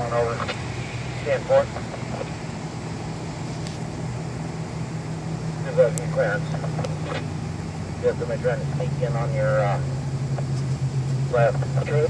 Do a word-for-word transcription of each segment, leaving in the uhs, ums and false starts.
Going over. ten four. Give us your clearance. Just somebody trying to sneak in on your uh, left approach.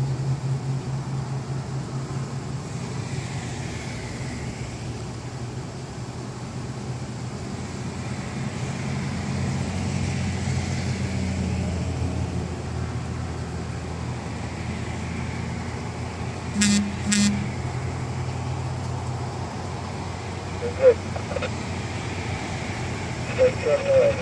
Good. Straight turn away.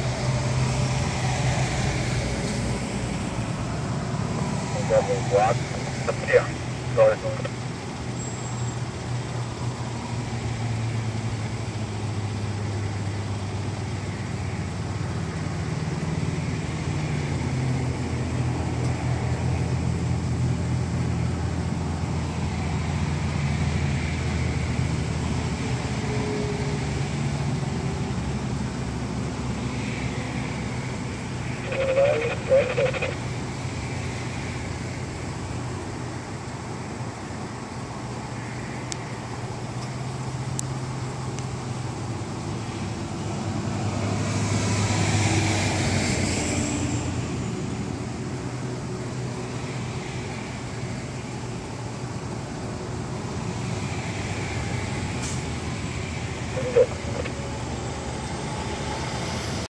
Double block.